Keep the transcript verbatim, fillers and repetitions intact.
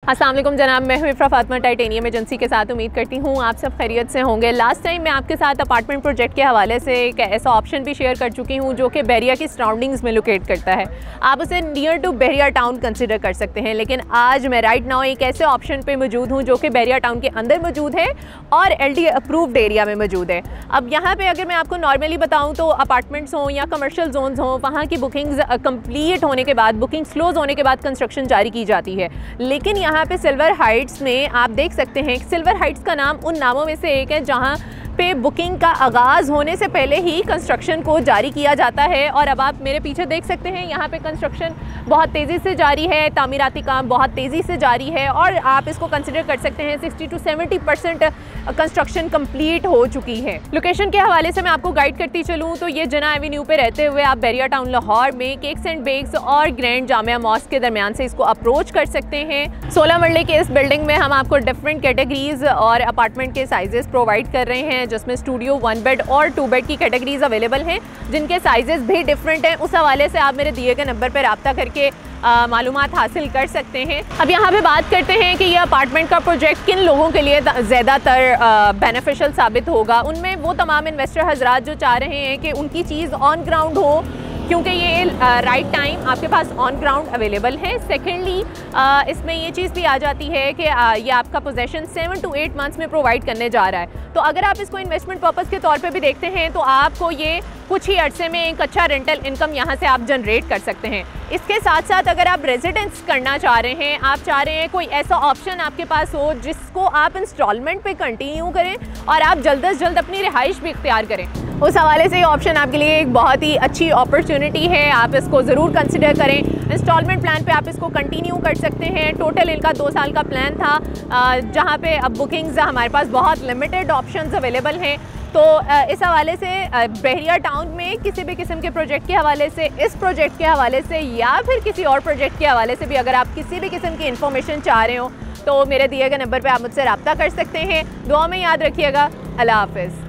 अस्सलाम वालेकुम जनाब, मैं हूं इफ्रा फातिमा टाइटेनियम एजेंसी के साथ। उम्मीद करती हूं आप सब खैरियत से होंगे। लास्ट टाइम मैं आपके साथ अपार्टमेंट प्रोजेक्ट के हवाले से एक ऐसा ऑप्शन भी शेयर कर चुकी हूं जो कि बहरिया की सराउंडिंग्स में लोकेट करता है। आप उसे near to Bahria town consider कर सकते हैं, लेकिन आज मैं राइट नाउ एक ऐसे ऑप्शन पर मौजूद हूँ जो कि बहरिया टाउन के अंदर मौजूद है और एल डी अप्रूव्ड एरिया में मौजूद है। अब यहाँ पर अगर मैं आपको नॉर्मली बताऊँ तो अपार्टमेंट्स हों या कमर्शियल जोन्स हों, वहाँ की बुकिंग्स कम्प्लीट होने के बाद, बुकिंग्स क्लोज होने के बाद कंस्ट्रक्शन जारी की जाती है। लेकिन यहाँ पे सिल्वर हाइट्स में आप देख सकते हैं, सिल्वर हाइट्स का नाम उन नामों में से एक है जहाँ पे बुकिंग का आगाज़ होने से पहले ही कंस्ट्रक्शन को जारी किया जाता है। और अब आप मेरे पीछे देख सकते हैं, यहाँ पे कंस्ट्रक्शन बहुत तेज़ी से जारी है, तामीराती काम बहुत तेज़ी से जारी है और आप इसको कंसिडर कर सकते हैं sixty to seventy percent construction complete हो चुकी है। लोकेशन के हवाले से मैं आपको गाइड करती चलूँ तो ये जना एवेन्यू पे रहते हुए आप बहरिया टाउन लाहौर में केक्स एंड बेक्स और ग्रैंड जामिया मॉस्क के दरमियान से इसको अप्रोच कर सकते हैं। सोलह मरले के इस बिल्डिंग में हम आपको डिफरेंट कैटेगरीज और अपार्टमेंट के साइजेस प्रोवाइड कर रहे हैं, जिसमें स्टूडियो, वन बेड और टू बेड की कैटेगरीज अवेलेबल हैं, जिनके साइजेस भी डिफरेंट हैं। उस हवाले से आप मेरे दिए गए नंबर पर रब्ता करके मालूमात हासिल कर सकते हैं। अब यहाँ पे बात करते हैं कि ये अपार्टमेंट का प्रोजेक्ट किन लोगों के लिए ज़्यादातर बेनिफिशियल साबित होगा। उनमें वो तमाम इन्वेस्टर हजरात जो चाह रहे हैं कि उनकी चीज़ ऑन ग्राउंड हो, क्योंकि ये राइट uh, टाइम आपके पास ऑन ग्राउंड अवेलेबल है। सेकेंडली uh, इसमें ये चीज़ भी आ जाती है कि uh, ये आपका possession seven to eight months में प्रोवाइड करने जा रहा है। तो अगर आप इसको इन्वेस्टमेंट पर्पज़ के तौर पे भी देखते हैं तो आपको ये कुछ ही अरसे में एक अच्छा रेंटल इनकम यहाँ से आप जनरेट कर सकते हैं। इसके साथ साथ अगर आप रेजिडेंस करना चाह रहे हैं, आप चाह रहे हैं कोई ऐसा ऑप्शन आपके पास हो जिसको आप इंस्टॉलमेंट पे कंटिन्यू करें और आप जल्द अज जल्द अपनी रिहाइश भी इख्तियार करें, उस हवाले से ये ऑप्शन आपके लिए एक बहुत ही अच्छी अपॉर्चुनिटी है। आप इसको ज़रूर कंसिडर करें। इंस्टॉलमेंट प्लान पे आप इसको कंटिन्यू कर सकते हैं। टोटल इनका दो साल का प्लान था, जहाँ पे अब बुकिंग्स हमारे पास बहुत लिमिटेड ऑप्शंस अवेलेबल हैं। तो इस हवाले से बहरिया टाउन में किसी भी किस्म के प्रोजेक्ट के हवाले से, इस प्रोजेक्ट के हवाले से या फिर किसी और प्रोजेक्ट के हवाले से भी अगर आप किसी भी किस्म की इन्फॉर्मेशन चाह रहे हो तो मेरे दिए गए नंबर पर आप मुझसे रब्ता कर सकते हैं। दुआ में याद रखिएगा। अल्लाह हाफ़िज़।